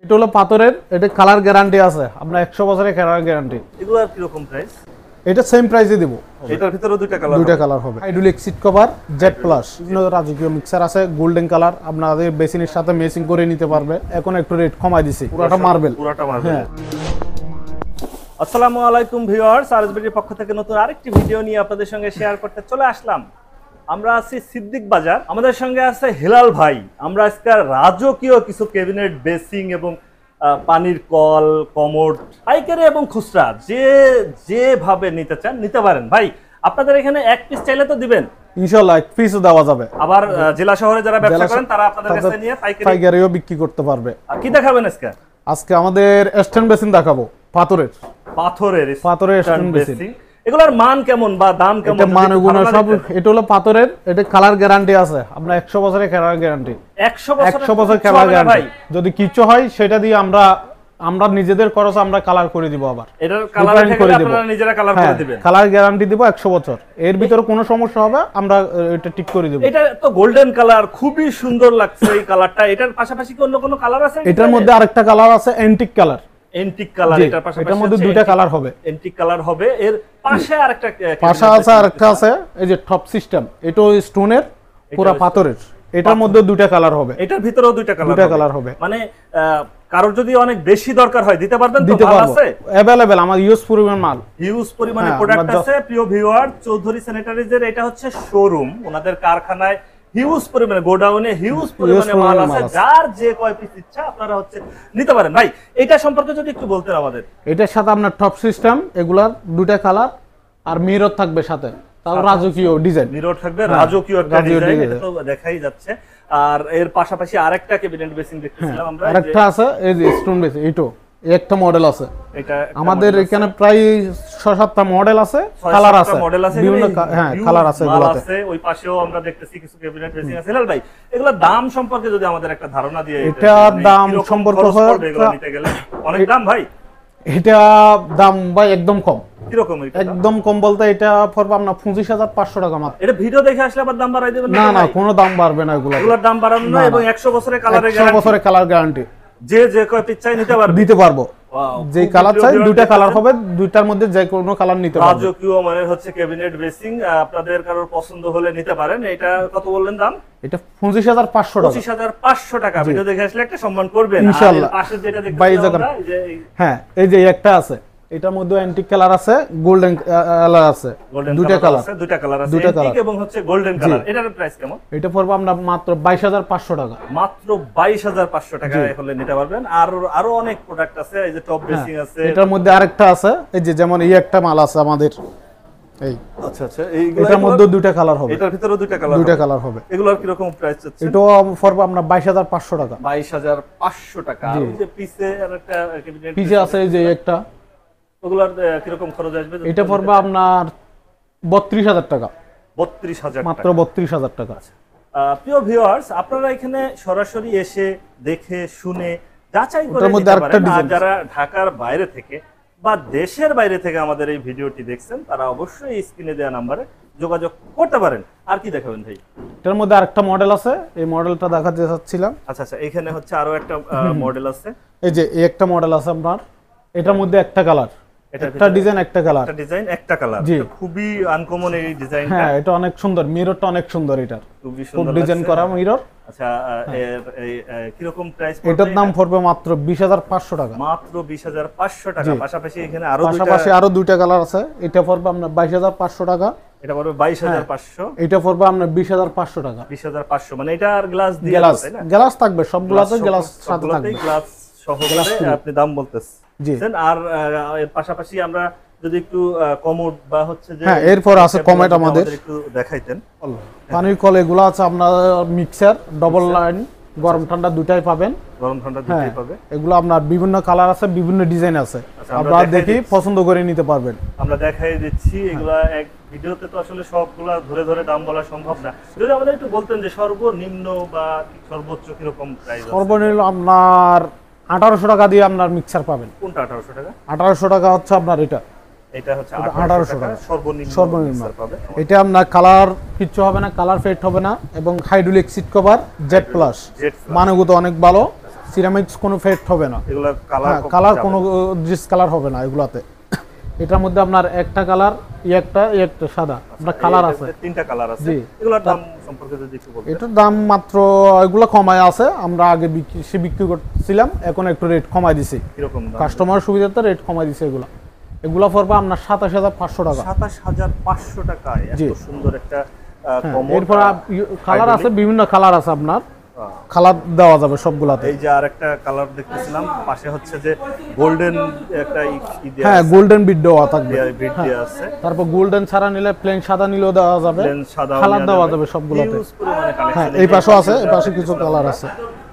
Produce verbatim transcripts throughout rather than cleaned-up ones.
এটা হলো পাথরের, এটা কালার গ্যারান্টি আছে, আমরা একশো বছরের কালার গ্যারান্টি। এগুলোর কি রকম প্রাইস? এটা সেম প্রাইসে দেব। এটার ভিতরে দুইটা কালার দুইটা কালার হবে। Hydraulic seat cover Z plus, বিভিন্ন রাজকীয় মিক্সার আছে, গোল্ডেন কালার, আপনাদের বেসিনের সাথে ম্যাচিং করে নিতে পারবে। এখন একটু রেট কমাই দিছি, পুরোটা মার্বেল। পুরোটা মার্বেল। হ্যাঁ। আসসালামু আলাইকুম ভিউয়ার্স, আরএসবিটির পক্ষ থেকে নতুন আরেকটি ভিডিও নিয়ে আপনাদের সঙ্গে শেয়ার করতে চলে আসলাম। আমরা আছি সিদ্দিক বাজার, আমাদের সঙ্গে আছে হেলাল ভাই। আমরা আজকে রাজকীয় কিছু ক্যাবিনেট, বেসিং এবং পানির কল, কমোড পাইকারি এবং খুচরা যে যেভাবে নিতে চান নিতে পারেন। ভাই আপনাদের এখানে এক পিস চাইলে তো দিবেন? ইনশাআল্লাহ এক পিসও দেওয়া যাবে। আবার জেলা শহরে যারা ব্যবসা করেন তারা আপনাদের কাছে নিয়ে পাইকারি পাইকারিও বিক্রি করতে পারবে। আর কি দেখাবেন আজকে? আজকে আমাদের স্ট্যান্ড বেসিন দেখাবো, পাথরের পাথরের পাথরের স্ট্যান্ড বেসিন। এগুলোর মান কেমন বা দাম কেমন? এটা মান গুণ সব, এটা হলো পাথরের, এটা কালার গ্যারান্টি আছে, আমরা একশো বছরের কালার গ্যারান্টি। একশো বছর কালার গ্যারান্টি, যদি কিছু হয় সেটা দিয়ে আমরা আমরা নিজেদের খরচ আমরা কালার করে দিব। আবার এটার কালার করে দিব, আপনারা নিজেরা কালার করে দিবেন। কালার গ্যারান্টি দিব একশো বছর, এর ভিতরে কোনো সমস্যা হবে আমরা এটা ঠিক করে দেব। এটা তো গোল্ডেন কালার, খুবই সুন্দর লাগছে এই কালারটা। এটার পাশাপাশি কি অন্য কোনো কালার আছে? এটার মধ্যে আরেকটা কালার আছে, অ্যান্টিক কালার। অ্যান্টিক কালার, এটার পাশাপাশি এটার মধ্যে দুইটা কালার হবে। অ্যান্টিক কালার হবে। এর পাশে আরেকটা পাশে আছে, আরেকটা আছে, এই যে টপ সিস্টেম, এটাও স্টোনের, পুরো পাথরের। এটার মধ্যে দুইটা কালার হবে। এটার ভিতরেও দুইটা কালার দুইটা কালার হবে। মানে কারোর যদি অনেক বেশি দরকার হয় দিতে পারবেন তো? ভালো আছে, अवेलेबल, আমার ইউজ পরিমাণ মাল, হিউজ পরিমাণে প্রোডাক্ট আছে। প্রিয় ভিউয়ার, চৌধুরী স্যানিটারিজের এটা হচ্ছে শোরুম, ওনাদের কারখানায় হিউজ পরিমাণে, গোডাউনে হিউজ পরিমাণে মাল আছে। যার যে কয় পিস ইচ্ছা আপনারা হচ্ছে নিতে পারেন। ভাই এটা সম্পর্কে যদি একটু বলতেন আমাদের। এটার সাথে আপনার টপ সিস্টেম, এগুলার দুইটা কালার, আর মিরর থাকবে সাথে, তাও রাজকীয় ডিজাইন। মিরর থাকবে, রাজকীয় একটা ডিজাইন, এটা তো দেখাই যাচ্ছে। আর এর পাশাপাশি আরেকটা ক্যাবিনেট বেসিন দেখতেছিলাম আমরা, আরেকটা আছে এই যে স্টোন বেসিন, এটো একটা মডেল আছে। এটা আমাদের এখানে প্রায় ছয় সাতটা মডেল আছে, কালার আছে, বিভিন্ন হ্যাঁ কালার আছে এগুলাতে। ওই পাশেও আমরা দেখতেছি কিছু ক্যাবিনেট বেসিন আছে। হেলাল ভাই এগুলা দাম সম্পর্কে যদি আমাদের একটা ধারণা দিয়ে। এটা দাম সম্পর্কে নিতে গেলে অনেক দাম ভাই? এটা দাম ভাই একদম কম। কিরকম? একদম কম বলতে এটা পড়বে আপনার পঁচিশ হাজার পাঁচশো টাকা মাত্র। এটা ভিডিও দেখে আসলে আবার দাম বাড়াই দেবেন? না না, কোনো দাম বাড়বে না, এগুলো এগুলোর দাম বাড়ানো না। এবং একশো বছরের কালারের গ্যারান্টি, একশো বছরের কালার গ্যারান্টি। যে যে কয় পিস চাই নিতে পারবে, দিতে পারবো। যে কালার চাই দুইটা কালার হবে, দুইটার মধ্যে যে কোনো কালার নিতে পারবে। রাজকীয় মানে হচ্ছে ক্যাবিনেট বেসিং, আপনাদের কারোর পছন্দ হলে নিতে পারেন। এটা কত বললেন দাম? এটা পঁচিশ হাজার পাঁচশো টাকা। পঁচিশ হাজার পাঁচশো টাকা। ভিডিও দেখে আসলে একটা সম্মান করবেন ইনশাআল্লাহ। পাশে যেটা দেখতেছি আমরা, এই যে হ্যাঁ এই যে একটা আছে, এটার মধ্যে অ্যান্টিক কালার আছে, গোল্ডেন কালার আছে, দুইটা কালার আছে, দুইটা কালার আছে, অ্যান্টিক এবং হচ্ছে গোল্ডেন কালার। এটার প্রাইস কেমন? এটা পড়বে আমরা মাত্র বাইশ হাজার পাঁচশো টাকা। মাত্র বাইশ হাজার পাঁচশো টাকা হলে নিতে পারবেন। আর আরো অনেক প্রোডাক্ট আছে, এই যে টপ বেসিং আছে। এটার মধ্যে আরেকটা আছে, এই যে যেমন এই একটা মাল আছে আমাদের, এই আচ্ছা আচ্ছা, এইগুলা এটার মধ্যে দুইটা কালার হবে। এটার ভিতরে দুইটা কালার দুইটা কালার হবে। এগুলোর কি রকম প্রাইস আছে? এটাও পড়বে আমরা বাইশ হাজার পাঁচশো টাকা। বাইশ হাজার পাঁচশো টাকা। আর এই যে পিছে আরেকটা ক্যাবিনেট পিছে আছে, এই যে একটা, ওগুলার কি রকম খরচ আসবে? এটা পড়বে আপনার বত্রিশ হাজার টাকা। বত্রিশ হাজার, মাত্র বত্রিশ হাজার টাকা। প্রিয় ভিউয়ার্স, আপনারা এখানে সরাসরি এসে দেখে শুনে যাচাই করে নিতে পারেন। আর যারা ঢাকার বাইরে থেকে বা দেশের বাইরে থেকে আমাদের এই ভিডিওটি দেখছেন, তারা অবশ্যই স্ক্রিনে দেওয়া নম্বরে যোগাযোগ করতে পারেন। আর কি দেখাবেন ভাই? এটার মধ্যে আরেকটা মডেল আছে, এই মডেলটা দেখাতে চাচ্ছিলাম। আচ্ছা আচ্ছা, এখানে হচ্ছে আরো একটা মডেল আছে। এই যে এই একটা মডেল আছে আপনার, এটার মধ্যে একটা কালার, একটা ডিজাইন, একটা কালার, একটা ডিজাইন, একটা কালার। খুবই আনকমন এই ডিজাইনটা। হ্যাঁ এটা অনেক সুন্দর, মিররটা অনেক সুন্দর, এটার খুবই সুন্দর ডিজাইন করা মিরর। আচ্ছা, এর কি রকম প্রাইস পড়বে? এটার দাম পড়বে মাত্র বিশ হাজার পাঁচশো টাকা। মাত্র বিশ হাজার পাঁচশো টাকা। পাশাপাশি এখানে আরো দুইটা, পাশাপাশি আরো দুইটা কালার আছে। এটা পড়বে আপনার বাইশ হাজার পাঁচশো টাকা। এটা পড়বে বাইশ হাজার পাঁচশো। এটা পড়বে আপনার বিশ হাজার পাঁচশো টাকা। বিশ হাজার পাঁচশো মানে এটা আর গ্লাস দিয়ে, গ্লাস গ্লাস থাকবে সবগুলাতে, গ্লাস সাথে থাকবে, গ্লাস সহকারে আপনি দাম বলতেছেন। জি। আর এর পাশাপাশি আমরা যদি একটু কমোড বা হচ্ছে যে, হ্যাঁ এরপর আছে কমোড, আমাদের একটু দেখাইতেন। পানির কল এগুলো আছে আপনার, মিক্সার ডাবল লাইন, গরম ঠান্ডা দুটাই পাবেন। গরম ঠান্ডা দুটাই পাবে। এগুলো আপনার বিভিন্ন কালার আছে, বিভিন্ন ডিজাইন আছে, আপনারা দেখি পছন্দ করে নিতে পারবেন। আমরা দেখাই দিচ্ছি এগুলা। এক ভিডিওতে তো আসলে সবগুলা ধরে ধরে দাম বলা সম্ভব না। যদি আমাদের একটু বলতেন যে সর্বনিম্ন বা সর্বোচ্চ কি রকম প্রাইস? সর্বনিম্ন আপনার আঠারোশো টাকা দিয়ে আপনার মিক্সার পাবেন। কোনটা আঠারোশো টাকা? আঠারোশো টাকা হচ্ছে আপনার এটা, এটা হচ্ছে আঠারোশো টাকা সর্বনিম্ন। সর্বনিম্ন এটা আপনার কালার কিচ্ছু হবে না, কালার ফেড হবে না, এবং hydraulic seat cover Z plus, মানগুলো অনেক ভালো, সিরামিক্স কোনো ফেড হবে না, এগুলা কালার কালার কোনো ডিস কালার হবে না এগুলাতে। এটার মধ্যে আপনার একটা কালার ই একটা ই একটা সাদা আপনার কালার আছে, তিনটা কালার আছে। এগুলোর দাম সম্পর্কে যদি একটু বলতেন। এটার দাম মাত্র এগুলো কমায় আছে, আমরা আগে বিক্রি সে বিক্রি করছিলাম, এখন একটু রেট কমাই দিছি। কিরকম দাম? কাস্টমার সুবিধাতে রেট কমাই দিছে। এগুলা এগুলা পড়বে আপনার সাতাশ হাজার পাঁচশো টাকা। সাতাশ হাজার পাঁচশো টাকায় এত সুন্দর একটা কমোড। এরপর কালার আছে, বিভিন্ন কালার আছে, আপনার কালার দেওয়া যাবে সবগুলাতে। এই যে আরেকটা কালার দেখতেছিলাম পাশে হচ্ছে যে গোল্ডেন একটা ই দেয়া, হ্যাঁ গোল্ডেন বিট দেওয়া থাকবে, বিট দেয়া আছে। তারপর গোল্ডেন ছাড়া নিলে প্লেন সাদা নিলেও দেওয়া যাবে, প্লেন সাদা কালার দেওয়া যাবে সবগুলাতে। হ্যাঁ এই পাশেও আছে, এই পাশে কিছু কালার আছে।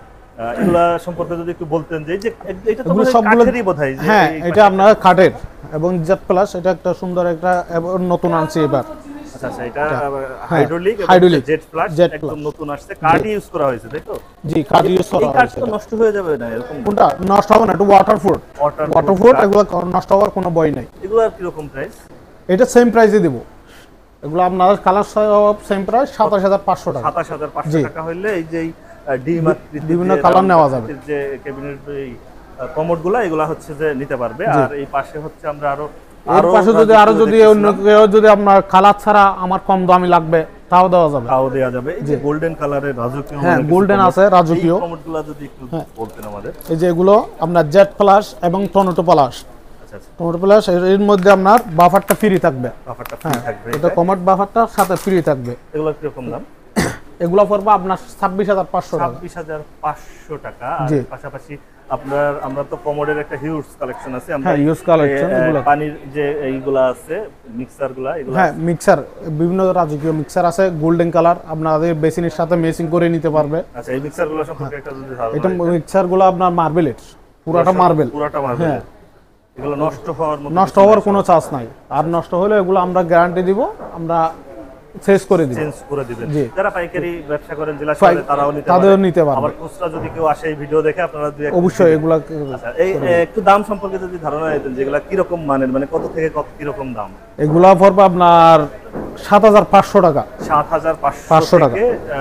এগুলা সম্পর্কে যদি একটু বলতেন যে এটা তো কাঠেরই বোধহয়। হ্যাঁ এটা আপনার কাঠের এবং জেড প্লাস, এটা একটা সুন্দর একটা নতুন আনছি এবার। আচ্ছা আচ্ছা, এটা হাইড্রোলিক হাইড্রোলিক জেট ফ্লাশ একদম নতুন আসছে, কাঠ ইউজ করা হয়েছে তাই তো? জি কাঠ ইউজ করা হয়েছে। এই কাঠ তো নষ্ট হয়ে যাবে না এরকম? কোনটা নষ্ট হবে না, এটা ওয়াটারপ্রুফ, ওয়াটারপ্রুফ, এগুলো নষ্ট হওয়ার কোনো ভয় নাই। এগুলোর কি রকম প্রাইস? এটা সেম প্রাইসে দেব, এগুলো আপনার কালার সব সেম প্রাইস সাতাশ হাজার পাঁচশো টাকা। সাতাশ হাজার পাঁচশো টাকা হইলে এই যে ডিম আকৃতির বিভিন্ন কালার নেওয়া যাবে, যে ক্যাবিনেট এই কমোডগুলো এগুলা হচ্ছে যে নিতে পারবে। আর এই পাশে হচ্ছে আমরা আরো এর পাশে যদি আরো যদি অন্য কেউ যদি আপনার কালার ছাড়া আমার কম দামি লাগবে তাও দেওয়া যাবে, তাও দেওয়া যাবে। এই যে গোল্ডেন কালারের রাজকীয়, হ্যাঁ গোল্ডেন আছে রাজকীয় কমোডগুলো যদি একটু বলতেন আমাদের। এই যে এগুলো আপনার জেড প্লাস এবং টর্নেডো প্লাস। আচ্ছা আচ্ছা, টর্নেডো প্লাস এর মধ্যে আপনার বাফারটা ফ্রি থাকবে, বাফারটা ফ্রি থাকবে, এটা কমোড বাফারটা সাথে ফ্রি থাকবে। এগুলো কি রকম দাম? এগুলো পড়বে আপনার ছাব্বিশ হাজার পাঁচশো টাকা। ছাব্বিশ হাজার পাঁচশো টাকা। আর পাশাপাশি আপনার আমরা তো কমোডের একটা হিউজ কালেকশন আছে, আমরা হ্যাঁ হিউজ কালেকশন, এগুলো পানির যে এইগুলা আছে মিক্সারগুলা, এগুলো হ্যাঁ মিক্সার বিভিন্ন রাজকীয় মিক্সার আছে, গোল্ডেন কালার আপনাদের বেসিনের সাথে ম্যাচিং করে নিতে পারবে। আচ্ছা এই মিক্সারগুলো সম্পর্কে একটা যদি ধারণা। এটা মিক্সারগুলো আপনার মার্বেলের, পুরাটা মার্বেল, পুরাটা মার্বেল। হ্যাঁ এগুলো নষ্ট হওয়ার মতো নষ্ট হওয়ার কোনো চান্স নাই, আর নষ্ট হলে এগুলো আমরা গ্যারান্টি দিব, আমরা চেঞ্জ করে দিব, চেঞ্জ করে দিবেন। যারা পাইকারি ব্যবসা করেন জেলা শহরে তারাও নিতে পারবে, তাদেরও নিতে পারবে। আবার খুচরা যদি কেউ আসে এই ভিডিও দেখে আপনারা দুই অবশ্যই এগুলা। আচ্ছা এই একটু দাম সম্পর্কে যদি ধারণা দিতেন যেগুলা কি রকম মানের, মানে কত থেকে কত কি রকম দাম? এগুলা পড়বে আপনার সাত হাজার পাঁচশো টাকা। সাত হাজার পাঁচশো টাকা।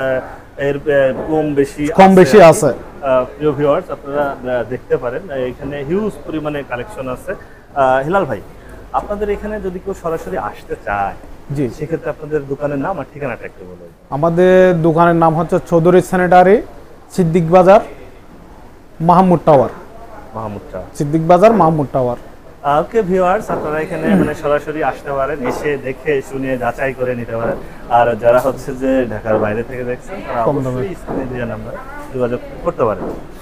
এর কম বেশি কম বেশি আছে। প্রিয় ভিউয়ার্স আপনারা দেখতে পারেন এখানে হিউজ পরিমাণে কালেকশন আছে। হিলাল ভাই আপনাদের এখানে যদি কেউ সরাসরি আসতে চায়, জি সেক্ষেত্রে আপনাদের দোকানের নাম আর ঠিকানাটা একটু বলুন। আমাদের দোকানের নাম হচ্ছে Chowdhury sanitary, Siddique Bazar, Mahmud tower. Mahmud tower, Siddique Bazar, Mahmud tower. Okay viewers আপনারা এখানে মানে সরাসরি আসতে পারেন, এসে দেখে শুনে যাচাই করে নিতে পারেন। আর যারা হচ্ছে যে ঢাকার বাইরে থেকে দেখছেন তারা অবশ্যই স্ক্রিনে দেওয়া নাম্বারে যোগাযোগ করতে পারেন।